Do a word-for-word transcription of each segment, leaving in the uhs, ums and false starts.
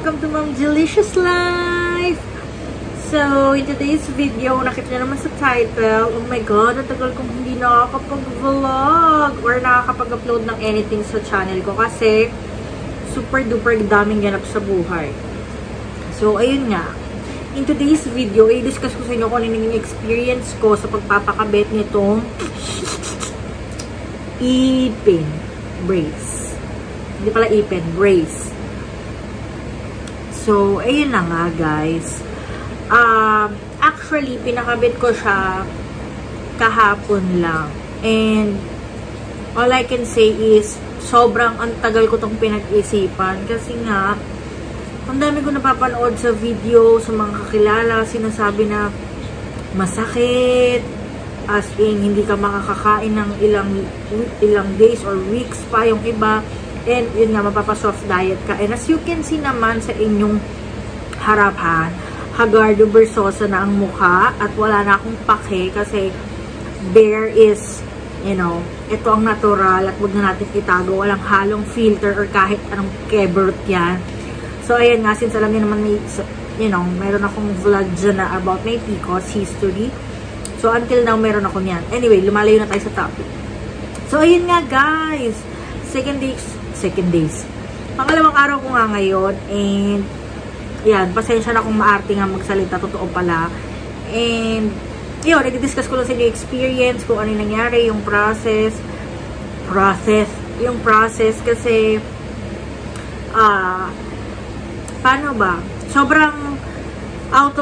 welcome to Mom Delicious Life! So, in today's video, nakita nyo naman sa title, oh my god, ang tagal kong hindi nakakapag-vlog or nakakapag-upload ng anything sa channel ko kasi super duper daming ganap sa buhay. So, ayun nga. In today's video, i-discuss ko sa inyo kung ano yung experience ko sa pagpapakabit nitong ipin brace. Hindi pala ipin, brace. So, ayun na nga, guys. Uh, actually, pinakabit ko siya kahapon lang. And, all I can say is, sobrang ang tagal ko tong pinag-isipan. Kasi nga, ang dami ko napapanood sa video, sa mga kakilala, sinasabi na masakit, as in, hindi ka makakakain ng ilang, ilang days or weeks pa yung iba. And, yun nga, mapapasoft diet ka. And as you can see naman sa inyong harapan, Hagardo Versosa na ang mukha at wala na akong pake kasi bare is, you know, ito ang natural at huwag na natin itago. Walang halong filter or kahit anong keberot yan. So, ayan nga, since alam niyo naman may, you know, meron akong vlog dyan na about my P C O S history. So, until now, meron ako niyan. Anyway, lumalayo na tayo sa topic. So, ayun nga, guys. Second days, second days. Pangalawang araw ko nga ngayon, and yan, pasensya na kung maarte nga magsalita, totoo pala. And, yun, nag-discuss ko lang sa inyo experience, kung ano yung nangyari, yung process, process, yung process, kasi, ah, uh, paano ba? Sobrang out of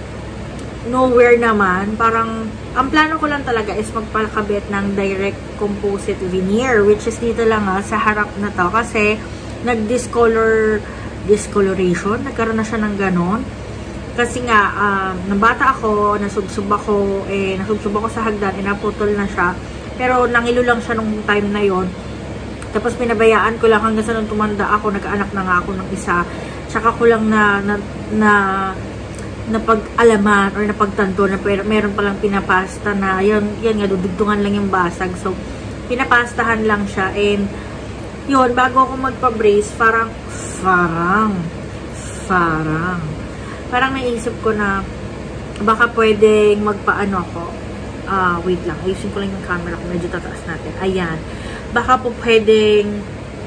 nowhere naman, parang, ang plano ko lang talaga is magpakabit ng direct composite veneer, which is dito lang ha, sa harap na to, kasi, nag-discolor, discoloration, nagkaroon na siya ng ganon. Kasi nga, um, nang bata ako, nasubsub ako, eh, nasubsub ako sa hagdan, eh, naputol na siya. Pero, nangilo lang siya nung time na yon. Tapos, pinabayaan ko lang hanggang sa nung tumanda ako, nagkaanak na nga ako ng isa. Tsaka ko lang na, na, na, napag-alaman or napagtanto na pero, meron palang pinapasta na, yan, yan nga, dudugtungan lang yung basag. So, pinapastahan lang siya, and, yun, bago ako magpa-brace, parang, parang, parang, parang naisip ko na, baka pwedeng magpaano ako, ah, uh, wait lang, ayusin ko lang yung camera ko, medyo tataas natin, ayan, baka po pwedeng,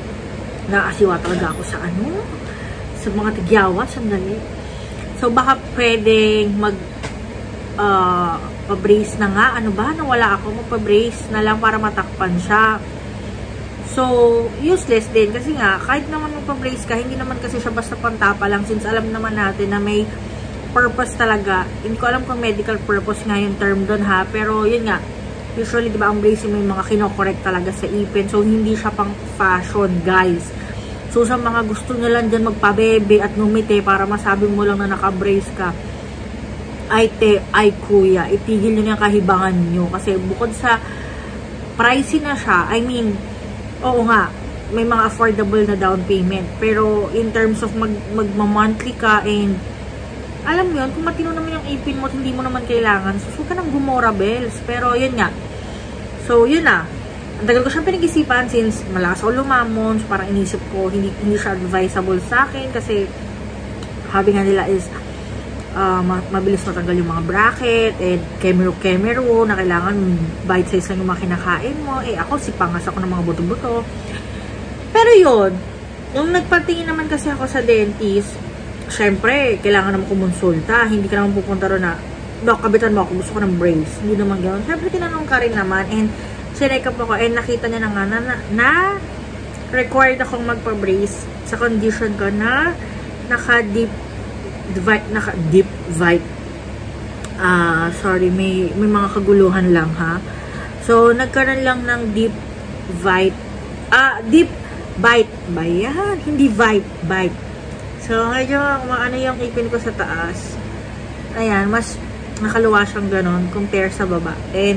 naasiwa talaga ako sa ano, sa mga tigyawa, sandali, so baka pwedeng mag, ah, uh, pa-brace na nga, ano ba, nawala ako, magpa-brace na lang para matakpan siya. So, useless din. Kasi nga, kahit naman magpa-brace ka, hindi naman kasi siya basta pantapa lang. Since alam naman natin na may purpose talaga. Hindi ko alam kung medical purpose nga yung term doon ha. Pero, yun nga. Usually, di ba, ang bracing may mga kinokorek talaga sa ipin. So, hindi siya pang fashion, guys. So, sa mga gusto nyo lang dyan magpabebe at ngumiti para masabi mo lang na naka-brace ka, ay te, ay kuya, itigil nyo yung kahibangan nyo. Kasi, bukod sa pricey na siya, I mean, oo nga, may mga affordable na down payment. Pero, in terms of mag, magma-monthly ka and, alam mo yun, kung matino naman yung ipin mo at hindi mo naman kailangan, so, huwag ka ng gumora bells. Pero, yun nga. So, yun na. Ang tagal ko siyang pinag-isipan since malakas ako lumamon. So, parang inisip ko, hindi, hindi siya advisable sa akin kasi, sabi nga nila is, uh, mabilis matanggal yung mga bracket and kemero-kemero na kailangan bite size lang yung mga kinakain mo. Eh, ako, sipangas ako ng mga buto-buto. Pero yun, yung nagpatingin naman kasi ako sa dentist, syempre, kailangan naman kumonsulta. Hindi ka naman pupunta ron na, Dok, kabitan mo ako, gusto ko ng brace. Hindi naman gano'n. Syempre, tinanong ka rin naman and sinake up ako and nakita niya na nga na, na, na required akong magpa-brace sa condition ko na naka-deep Divide, naka deep bite. Ah, uh, sorry, may may mga kaguluhan lang ha. So, nagkaroon lang ng deep bite. Ah, deep bite ba yan? Hindi bite, bite. So, medyo maano yung ipin ko sa taas. Ayan, mas nakaluwa siyang ganon compare sa baba. And,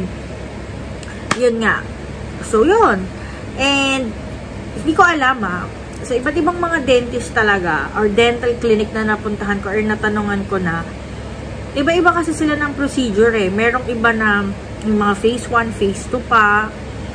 yun nga. So, yun. And, hindi ko alam ha. So, iba't ibang mga dentist talaga or dental clinic na napuntahan ko or natanungan ko na iba-iba kasi sila ng procedure eh. Merong iba na yung mga phase one, phase two pa.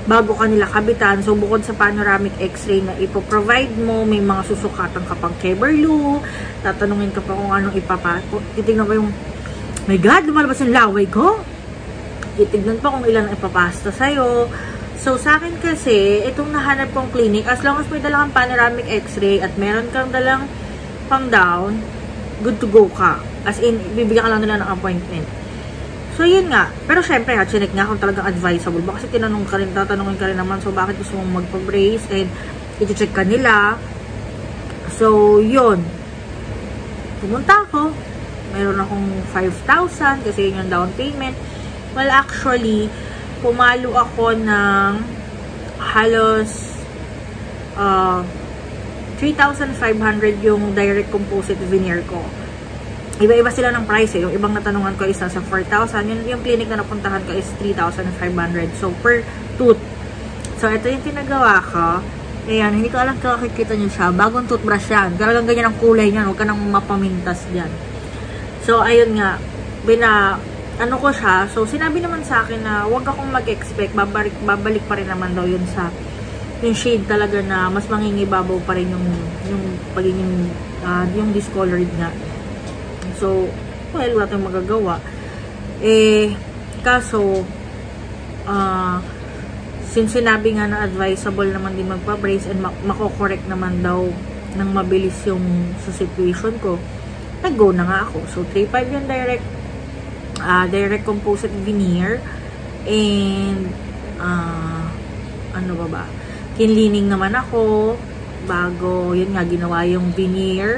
bago kanila kabitan. So, bukod sa panoramic x-ray na ipoprovide mo, may mga susukatan ka pang Keberlu, tatanungin ka pa kung anong ipapasok. Titignan ko yung, my God, lumalabas yung laway ko. Titignan pa kung ilan ipapasta sa'yo. So, sa akin kasi, itong nahanap kong clinic, as long as may dalang panoramic x-ray at meron kang dalang pang down, good to go ka. As in, bibigyan ka lang nila ng appointment. So, yun nga. Pero, syempre, ha, chinek nga kung talagang advisable. Baka kasi tinanong ka rin, tatanungin ka rin naman, so, bakit gusto mong magpa-brace? And, iti-check ka nila. So, yun. Pumunta ako. Meron akong five thousand kasi yun yung down payment. Well, actually, pumalo ako ng halos uh, three thousand five hundred yung direct composite veneer ko. Iba-iba sila ng price eh. Yung ibang natanungan ko isa sa four thousand. Yung, yung clinic na napuntahan ko is three thousand five hundred. So, per tooth. So, ito yung tinagawa ko. Ayan, hindi ko alam kung makikita nyo siya. Bagong toothbrush yan. Talagang ganyan ang kulay niyan. Huwag ka nang mapamintas dyan. So, ayun nga. Bina... ano ko siya, so sinabi naman sa akin na wag akong mag-expect, babalik, babalik pa rin naman daw yun sa yung shade talaga na mas mangingibabaw pa rin yung yung pagiging uh, yung discolored nga. So, well, wala tayong magagawa. Eh, kaso uh, since sinabi nga na advisable naman din magpa-brace and mako-correct naman daw ng mabilis yung sa situation ko, nag-go na nga ako. So, three five yung direct Uh, direct composite veneer and uh, ano ba ba kinlining naman ako bago yun nga ginawa yung veneer,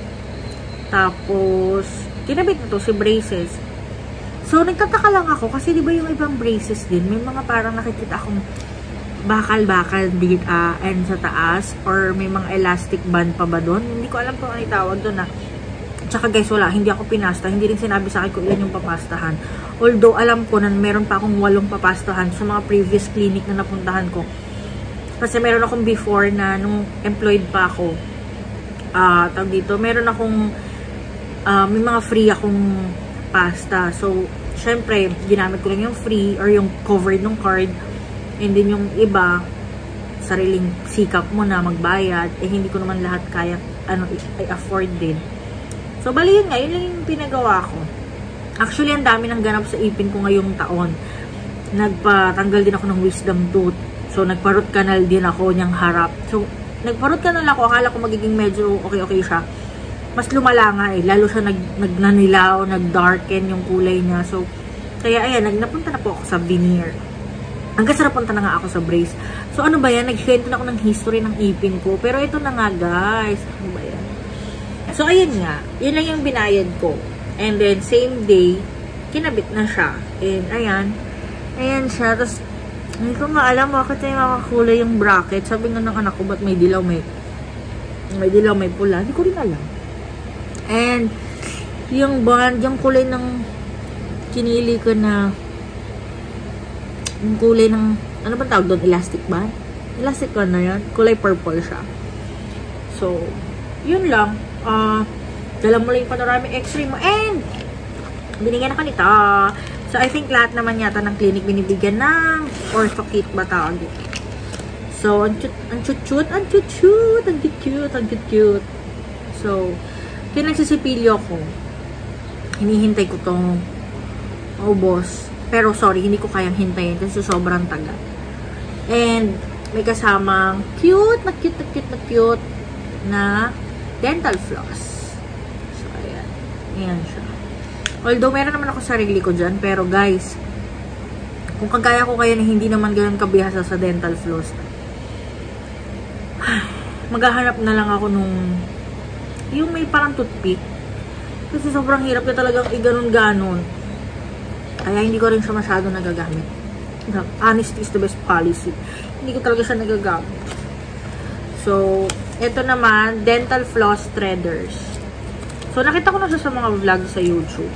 tapos kinabit na to si braces. So nagtataka lang ako kasi di ba yung ibang braces din may mga parang nakikita akong bakal-bakal dito uh, and sa taas or may mga elastic band pa ba doon, hindi ko alam kung ano itawag doon na. Tsaka guys, wala, hindi ako pinasta. Hindi rin sinabi sa akin kung ilan yung papastahan. Although, alam ko na meron pa akong walong papastahan sa mga previous clinic na napuntahan ko. Kasi meron akong before na nung employed pa ako. Uh, tawag dito, meron akong uh, may mga free akong pasta. So, syempre, ginamit ko lang yung free or yung covered ng card. And then yung iba, sariling sikap mo na magbayad. Eh, hindi ko naman lahat kaya ano, i-afford din. So, bali yun nga, yun lang yung pinagawa ko. Actually, ang dami nang ganap sa ipin ko ngayong taon. Nagpatanggal din ako ng wisdom tooth. So, nagpa-root canal din ako niyang harap. So, nagpa-root canal ako. Akala ko magiging medyo okay-okay siya. Mas lumala nga eh. Lalo siya nag, nagnanilaw, nag-darken yung kulay niya. So, kaya ayan, nagnapunta na po ako sa veneer. Hanggang sa napunta na nga ako sa brace. So, ano ba yan? Nag-share na ako ng history ng ipin ko. Pero ito na nga, guys. Ano ba yan? So, ayun nga. Yun lang yung binayad ko. And then, same day, kinabit na siya. And, ayan. Ayan siya. Tapos, hindi ko nga alam bakit ay makakulay yung bracket. Sabi nga ng anak ko, ba't may dilaw, may may dilaw, may pula. Hindi ko rin alam. And, yung band, yung kulay ng kinili ko na yung kulay ng, ano ba tawag doon? Elastic band? Elastic band na yan. Kulay purple siya. So, yun lang. Uh, dala mo lang yung panoramic x-ray mo and binigyan na ka nito. So, I think lahat naman yata ng clinic binibigyan ng ortho kit ba tawag ito. So, ang cute-cute, ang cute-cute, ang cute-cute, ang cute-cute. So, pinagsisipilyo ko. Hinihintay ko tong maubos. Pero, sorry, hindi ko kayang hintayin kasi sobrang tagal. And, may kasamang cute na cute na cute na cute na dental floss. So, ayan. Ayan siya. Although, meron naman ako sarili ko dyan. Pero, guys, kung kagaya ko kayo na hindi naman ganun kabihasa sa dental floss, maghahanap na lang ako nung yung may parang toothpick. Kasi sobrang hirap na talagang i-ganon-ganon. Kaya hindi ko rin siya masyado nagagamit. Honesty is the best policy. Hindi ko talaga siya nagagamit. So, ito naman, dental floss threaders. So, nakita ko na siya sa mga vlog sa YouTube.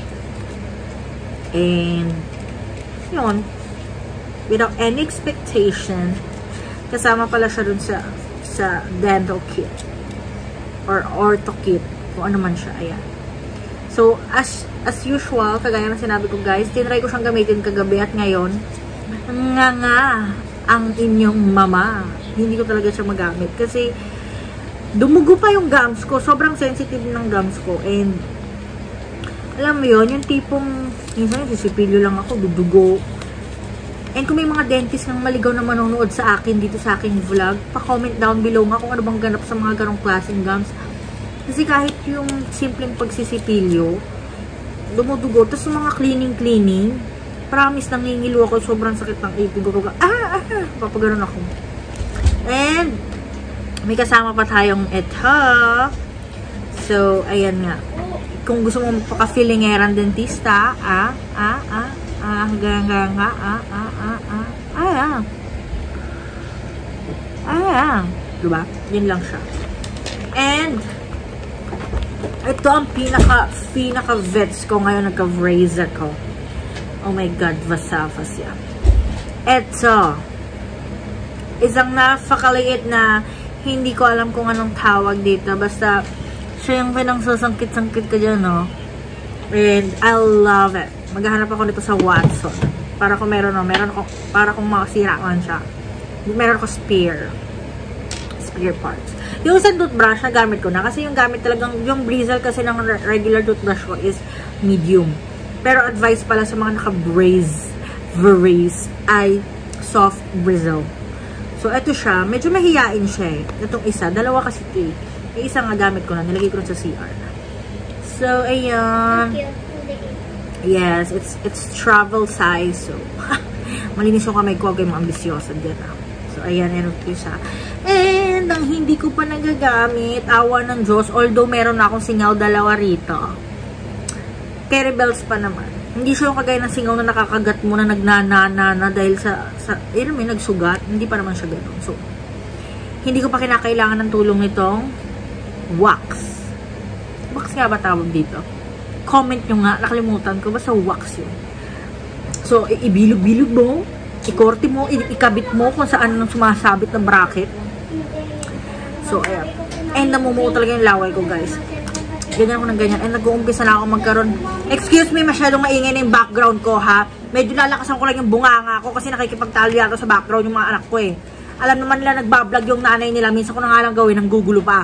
And, yun. Without any expectation, kasama pala siya dun sa, sa dental kit. Or ortho kit. Kung ano man siya. Ayan. So, as, as usual, kagaya na sinabi ko guys, tinry ko siyang gamitin kagabi at ngayon, nga nga, ang inyong mama. Hindi ko talaga siya magamit. Kasi, dumugo pa yung gums ko. Sobrang sensitive ng gums ko. And, alam mo yun, yung tipong, minsan yung sisipilyo lang ako, dudugo. And kung may mga dentist ng maligaw na manonood sa akin, dito sa aking vlog, pa-comment down below nga kung ano bang ganap sa mga ganong klaseng gums. Kasi kahit yung simpleng pagsisipilyo, dumudugo. Tapos yung mga cleaning-cleaning, promise, nangingilo ako, sobrang sakit ng ipin ko. Ah, ah, papaganon ako. And, may kasama pa tayong eto. So, ayan nga. Kung gusto mo paka-feelingeran dentista, ah, ah, ah, ah, hanggang, hanggang, ah, ah, ah, ah, ah, ah, ah. Ah, diba? Yun lang siya. And, ito ang pinaka, pinaka-vets ko ngayon, nagka-bracer ko. Oh my God, Vasafas yan. Ito, isang napakaliit na, hindi ko alam kung anong tawag dito. Basta, siya yung pinang-susangkit-sangkit ka dyan, no? And, I love it. Maghahanap ako nito sa Watson. Para kung meron, no? Meron ako, para kung makasira man siya. Meron ako spare. Spare parts. Yung isang toothbrush na gamit ko na. Kasi yung gamit talagang, yung bristle kasi ng regular toothbrush ko is medium. Pero advice pala sa mga naka-brace, brace, ay soft bristle. So, ito siya. Medyo mahiyain siya eh. Itong isa. Dalawa kasi ito eh. Yung isa nga gamit ko na. Nilagay ko na sa C R. So, ayan. Yes, it's it's travel size. So, malinis yung kamay ko. Huwag kayong ambisyosa dyan ah. So, ayan. Ano ito siya. And, ang hindi ko pa nagagamit, awa ng Diyos, although meron na akong singaw dalawa rito. Carry bells pa naman. Hindi siya yung kagaya ng singaw na nakakagat mo na nagnanana na dahil sa, sa eh, may nagsugat. Hindi pa naman siya ganun. So, hindi ko pa kinakailangan ng tulong nitong wax. Wax nga ba tawag dito? Comment nyo nga, nakalimutan ko. Basta wax yun. So, ibilog-bilog mo, ikorte mo, ikabit mo kung saan nang sumasabit na bracket. So, ayan. And namumuo talaga yung laway ko, guys. Ganyan ako ng ganyan. And nag-uumpisa na ako magkaroon. Excuse me, masyadong maingay na yung background ko, ha? Medyo lalakasan ko lang yung bunganga ko kasi nakikipagtalo yata sa background yung mga anak ko, eh. Alam naman nila, nagbablog yung nanay nila. Minsan ko na nga lang gawin, ang gugulo pa.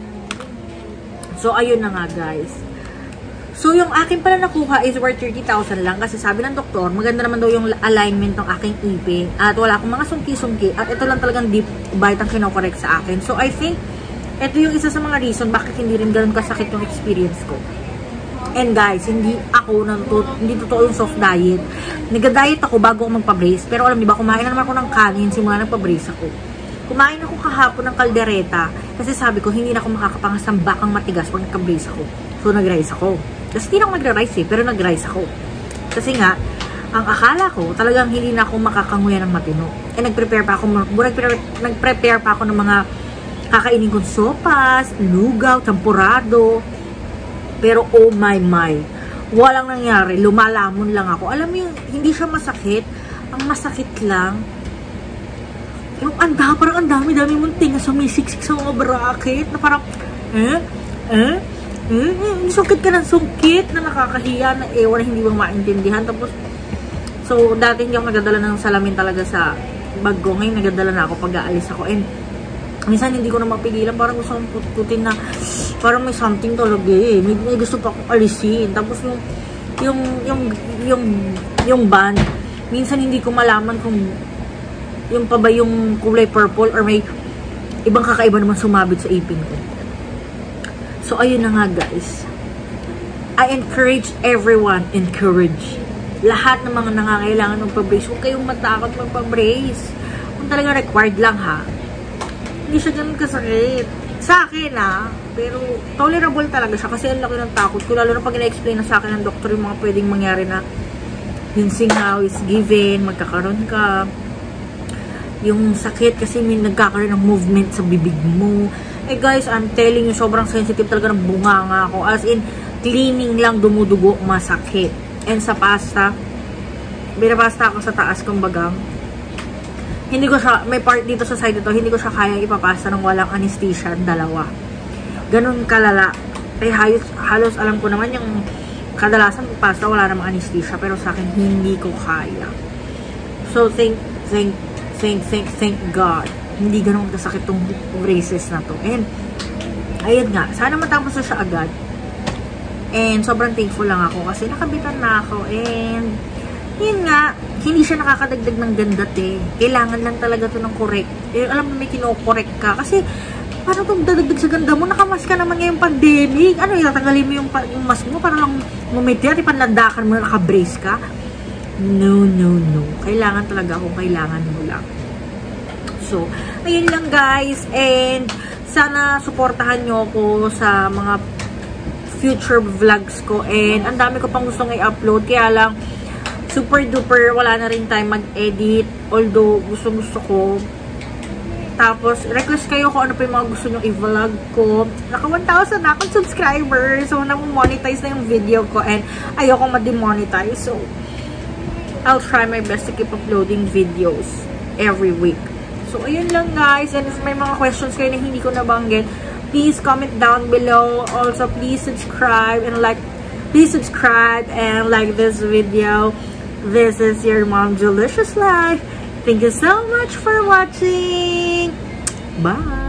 So, ayun na nga, guys. So, yung akin pala nakuha is worth thirty thousand lang kasi sabi ng doktor, maganda naman daw yung alignment ng aking ipin at wala akong mga sungki-sungki at ito lang talagang deep bite ang kinokorek sa akin. So, I think, ito yung isa sa mga reason bakit hindi rin ganun kasakit yung experience ko. And guys, hindi ako, hindi totoo yung soft diet. Nag-diet ako bago ako magpa-brace. Pero alam niyo ba, kumain na naman ako ng kanin simula nagpa-brace ako. Kumain ako kahapon ng kaldereta kasi sabi ko, hindi na ako makakapangasang bakang matigas pag nagka-brace ako. So, nag-rice ako. Kasi hindi na ako nag-rice eh, pero nag-rice ako. Kasi nga, ang akala ko, talagang hindi na ako makakanguya ng matino. Eh, nag-prepare pa ako, nag-prepare pa ako ng mga kakainin kong sopas, lugaw, champurado. Pero, oh my my, walang nangyari. Lumalamon lang ako. Alam mo yung, hindi siya masakit. Ang masakit lang, yung anda, parang ang dami-dami mong tinga sa may siksik sa mga bracket. Na parang, eh, eh, eh, eh, sungkit ka ng sungkit na nakakahiya na ewan na hindi mo maintindihan. Tapos, so, dati hindi ako nagadala ng salamin talaga sa bag ko. Ngayon, nagadala na ako pag aalis ako. And, minsan hindi ko na mapigilan. Parang gusto kong putputin na, parang may something talaga eh. May, may gusto pa akong alisin. Tapos, yung, yung, yung, yung, yung band, minsan hindi ko malaman kung, yung pa ba yung kulay purple or may ibang kakaiba naman sumabit sa ipin ko. So, ayun na nga guys. I encourage everyone, encourage. Lahat ng mga nangangailangan ng pa-brace, huwag kayong matakot magpa-brace. Kung talaga required lang ha. Hindi siya ganun kasakit. Sa akin ha, pero tolerable talaga siya kasi ang laki ng takot ko. Lalo na pag ina-explain na sa akin ng doktor yung mga pwedeng mangyari na yung singaw is given, magkakaroon ka. Yung sakit kasi may nagkakaroon ng movement sa bibig mo. Eh guys, I'm telling you, sobrang sensitive talaga ng bunganga ako. As in, cleaning lang dumudugo, masakit. And sa pasta, binabasta ako sa taas, kumbaga. Hindi ko siya, may part dito sa side ito, hindi ko siya kaya ipapasta ng walang anesthesia, dalawa. Ganun kalala. Eh halos, halos alam ko naman yung kadalasan pasta, wala namang anesthesia. Pero sa akin, hindi ko kaya. So, thank, thank, thank, thank, thank God. Hindi ganun kasakit tong braces na to. And, ayun nga, sana matapos na siya agad. And, sobrang thankful lang ako kasi nakabitan na ako. And, yun nga, hindi siya nakakadagdag ng ganda, te. Kailangan lang talaga to ng correct. Eh, alam mo, may kino-correct ka. Kasi, paano itong dadagdag sa ganda mo? Nakamas ka naman ngayong pandemic. Ano, itatanggalin mo yung, yung mask mo para lang mumitira, ipanlandakan mo na naka-brace ka? No, no, no. Kailangan talaga kung kailangan mo lang. So, ayun lang guys. And, sana supportahan nyo ako sa mga future vlogs ko. And, ang dami ko pang gustong i-upload. Kaya lang, super duper, wala na rin time mag-edit. Although, gusto-gusto ko. Tapos, request kayo kung ano pa yung mga gusto nyo i-vlog ko. Naka one thousand na akong subscribers. So, na-monetize na yung video ko. And, ayoko ma-demonetize. So, I'll try my best to keep uploading videos every week. So, ayun lang guys. And if may mga questions kayo na hindi ko nabanggit, please comment down below. Also, please subscribe and like. Please subscribe and like this video. This is your Mom Delicious Life. Thank you so much for watching. Bye.